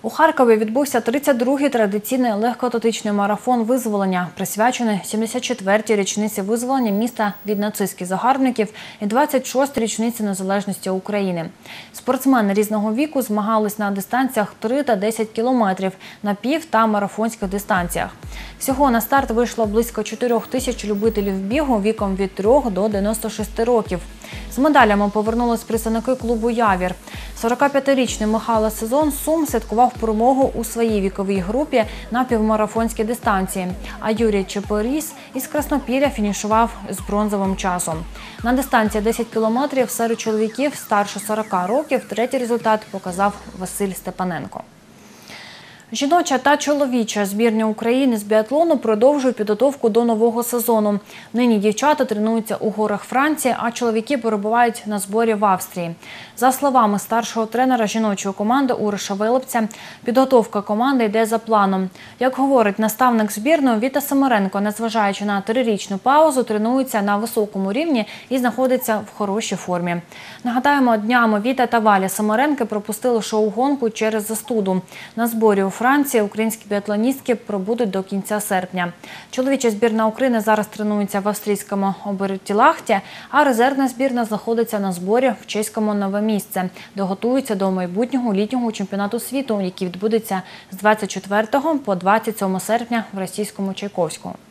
У Харкові відбувся 32-й традиційний легкоатлетичний марафон визволення, присвячений 74-й річниці визволення міста від нацистських загарбників і 26-й річниці незалежності України. Спортсмени різного віку змагались на дистанціях 3 та 10 кілометрів, на пів- та марафонських дистанціях. Всього на старт вийшло близько 4 тисяч любителів бігу віком від 3 до 96 років. З медалями повернулись представники клубу «Явір». 45-річний Михайло Сезон з Сум святкував перемогу у своїй віковій групі на півмарафонській дистанції, а Юрій Чепоріс із Краснопілля фінішував з бронзовим часом. На дистанції 10 кілометрів серед чоловіків старше 40 років третій результат показав Василь Степаненко. Жіноча та чоловіча збірні України з біатлону продовжують підготовку до нового сезону. Нині дівчата тренуються у горах Франції, а чоловіки перебувають на зборі в Австрії. За словами старшого тренера жіночої команди Уриша Велепця, підготовка команди йде за планом. Як говорить наставник збірної Віта Самаренко, незважаючи на 3-річну паузу, тренується на високому рівні і знаходиться в хорошій формі. Нагадаємо, днями Віта та Валя Самаренки пропустили шоу-гонку через застуду. На зборі у Франції українські біатлоністки пробудуть до кінця серпня. Чоловіча збірна України зараз тренується в австрійському Обертілахті, а резервна збірна знаходиться на зборі в чеському Нове Місце, де готуються до майбутнього літнього чемпіонату світу, який відбудеться з 24 по 27 серпня в російському Чайковську.